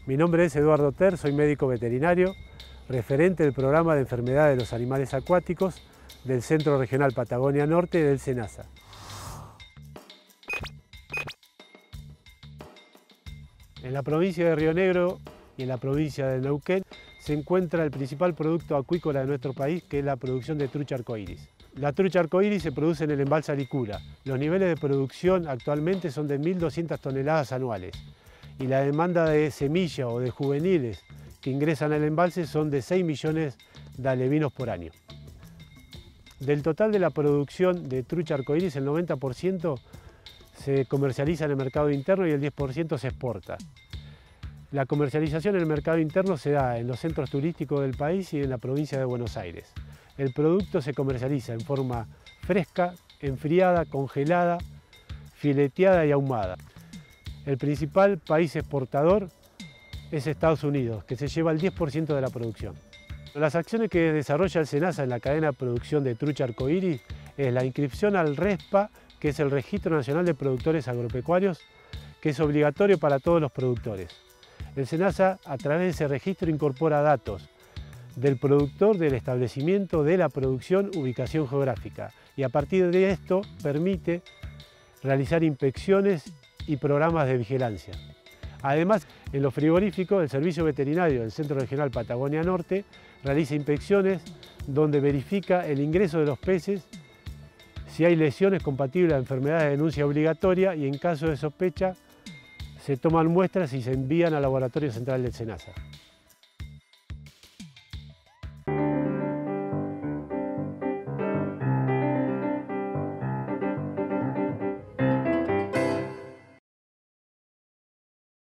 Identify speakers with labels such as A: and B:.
A: Mi nombre es Eduardo Ter, soy médico veterinario, referente del programa de enfermedades de los animales acuáticos del Centro Regional Patagonia Norte del SENASA. En la provincia de Río Negro y en la provincia de Neuquén se encuentra el principal producto acuícola de nuestro país, que es la producción de trucha arcoíris. La trucha arcoíris se produce en el embalse Alicura. Los niveles de producción actualmente son de 1.200 toneladas anuales y la demanda de semilla o de juveniles que ingresan al embalse son de 6 millones de alevinos por año. Del total de la producción de trucha arcoíris, el 90% se comercializa en el mercado interno y el 10% se exporta. La comercialización en el mercado interno se da en los centros turísticos del país y en la provincia de Buenos Aires. El producto se comercializa en forma fresca, enfriada, congelada, fileteada y ahumada. El principal país exportador es Estados Unidos, que se lleva el 10% de la producción. Las acciones que desarrolla el SENASA en la cadena de producción de trucha arcoíris es la inscripción al RESPA, que es el Registro Nacional de Productores Agropecuarios, que es obligatorio para todos los productores. El SENASA, a través de ese registro, incorpora datos del productor, del establecimiento, de la producción, ubicación geográfica, y a partir de esto permite realizar inspecciones y programas de vigilancia. Además, en los frigoríficos, el Servicio Veterinario del Centro Regional Patagonia Norte realiza inspecciones donde verifica el ingreso de los peces, si hay lesiones compatibles a enfermedades de denuncia obligatoria, y en caso de sospecha se toman muestras y se envían al laboratorio central del SENASA.